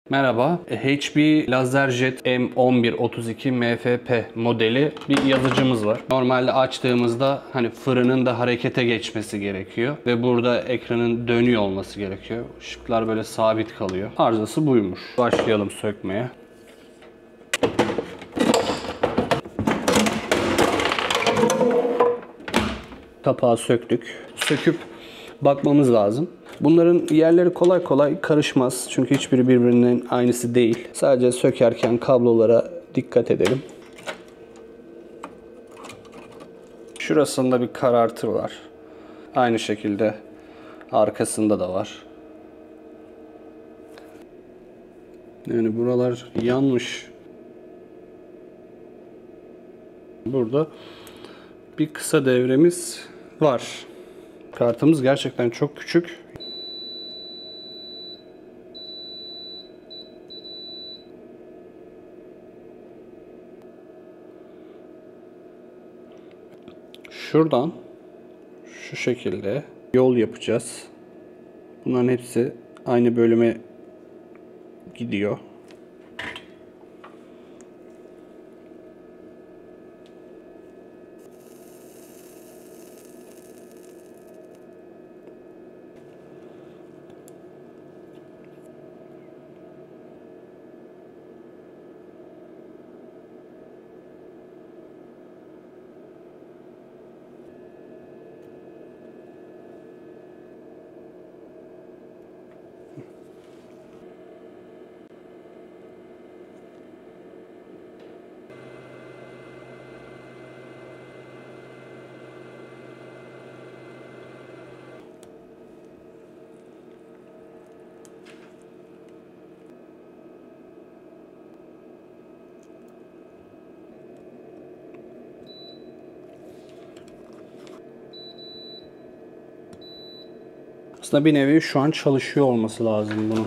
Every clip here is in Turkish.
Merhaba, HP LaserJet M1132 MFP modeli bir yazıcımız var. Normalde açtığımızda hani fırının da harekete geçmesi gerekiyor ve burada ekranın dönüyor olması gerekiyor. Işıklar böyle sabit kalıyor. Arızası buymuş. Başlayalım sökmeye. Kapağı söktük. Söküp bakmamız lazım. Bunların yerleri kolay kolay karışmaz. Çünkü hiçbiri birbirinin aynısı değil. Sadece sökerken kablolara dikkat edelim. Şurasında bir karartı var. Aynı şekilde arkasında da var. Yani buralar yanmış. Burada bir kısa devremiz var. Kartımız gerçekten çok küçük. Şuradan şu şekilde yol yapacağız. Bunların hepsi aynı bölüme gidiyor. Aslında bir nevi şu an çalışıyor olması lazım bunun.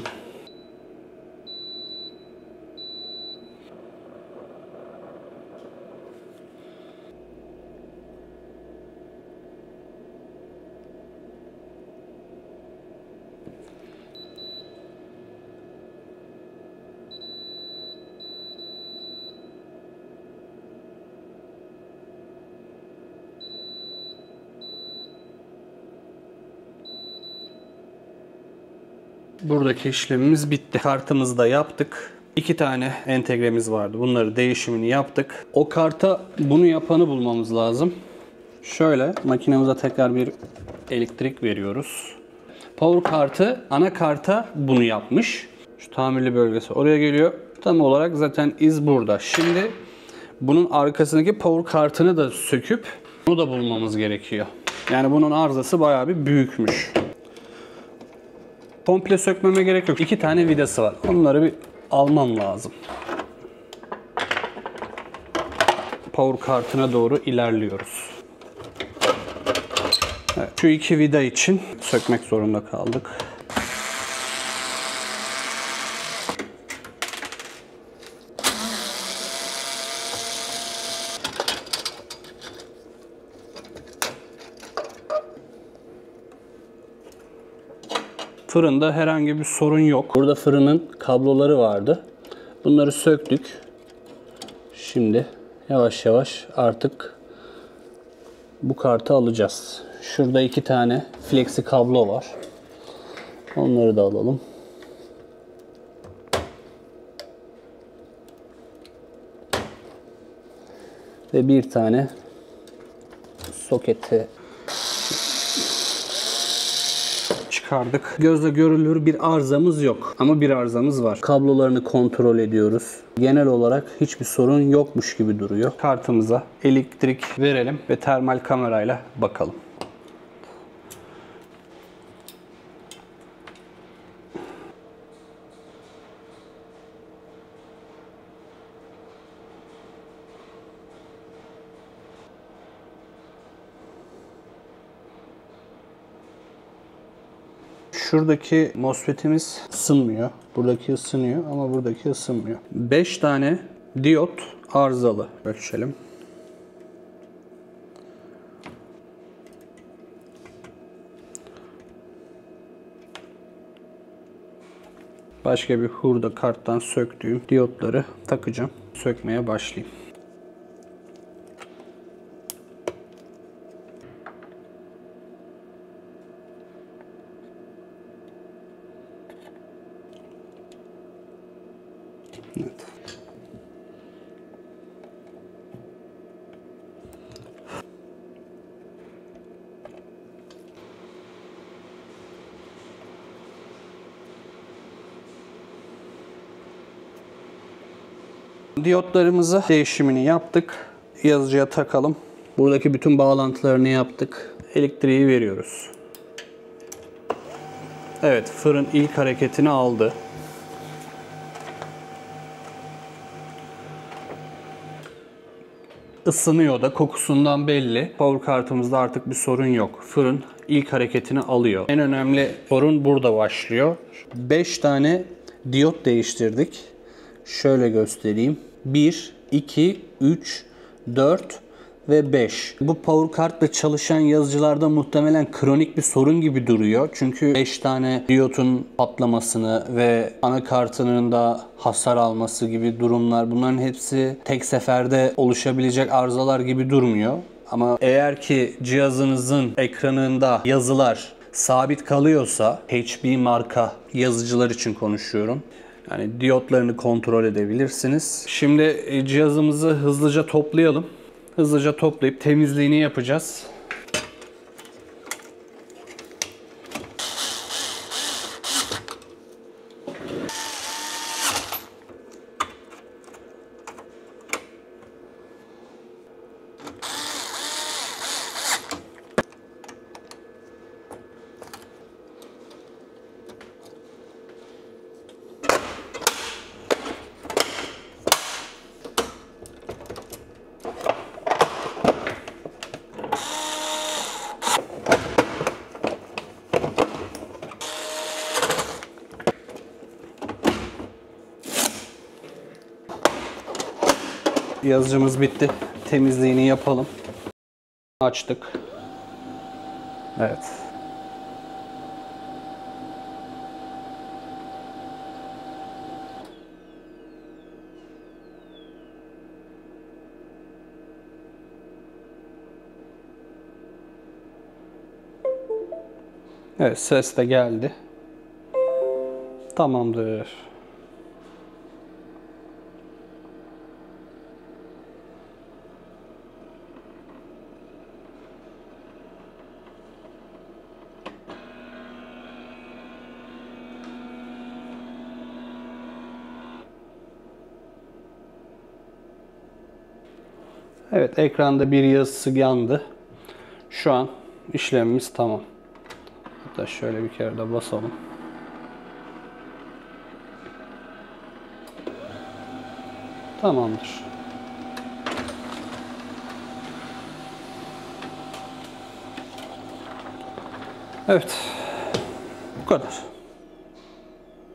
Buradaki işlemimiz bitti. Kartımızı da yaptık. 2 tane entegremiz vardı. Bunları değişimini yaptık. O karta bunu yapanı bulmamız lazım. Şöyle makinemize tekrar bir elektrik veriyoruz. Power kartı ana karta bunu yapmış. Şu tamirli bölgesi oraya geliyor. Tam olarak zaten iz burada. Şimdi bunun arkasındaki power kartını da söküp bunu da bulmamız gerekiyor. Yani bunun arızası bayağı bir büyükmüş. Komple sökmeme gerek yok. 2 tane vidası var. Onları bir almam lazım. Power kartına doğru ilerliyoruz. Evet, şu 2 vida için sökmek zorunda kaldık. Fırında herhangi bir sorun yok. Burada fırının kabloları vardı. Bunları söktük. Şimdi yavaş yavaş artık bu kartı alacağız. Şurada 2 tane flexi kablo var. Onları da alalım. Ve bir tane soketi çıkardık. Gözle görülür bir arızamız yok. Ama bir arızamız var. Kablolarını kontrol ediyoruz. Genel olarak hiçbir sorun yokmuş gibi duruyor. Kartımıza elektrik verelim ve termal kamerayla bakalım. Şuradaki MOSFET'imiz ısınmıyor. Buradaki ısınıyor ama buradaki ısınmıyor. 5 tane diyot arızalı. Ölçelim. başka bir hurda karttan söktüğüm diyotları takacağım. Sökmeye başlayayım. Evet. Diyotlarımızı değişimini yaptık. Yazıcıya takalım. Buradaki bütün bağlantılarını yaptık. Elektriği veriyoruz. Evet, fırın ilk hareketini aldı. Isınıyor da, kokusundan belli. Power kartımızda artık bir sorun yok. Fırın ilk hareketini alıyor. En önemli sorun burada başlıyor. 5 tane diyot değiştirdik. Şöyle göstereyim. 1, 2, 3, 4 ve 5. Bu power kartla çalışan yazıcılarda muhtemelen kronik bir sorun gibi duruyor. Çünkü 5 tane diyotun patlamasını ve anakartının da hasar alması gibi durumlar, bunların hepsi tek seferde oluşabilecek arızalar gibi durmuyor. Ama eğer ki cihazınızın ekranında yazılar sabit kalıyorsa, HP marka yazıcılar için konuşuyorum, yani diyotlarını kontrol edebilirsiniz. Şimdi cihazımızı hızlıca toplayalım. Hızlıca toplayıp temizliğini yapacağız. Yazıcımız bitti. Temizliğini yapalım. Açtık. Evet. Evet, ses de geldi. Tamamdır. Evet, ekranda bir yazısı yandı. Şu an işlemimiz tamam. Hatta şöyle bir kere de basalım. Tamamdır. Evet. Bu kadar.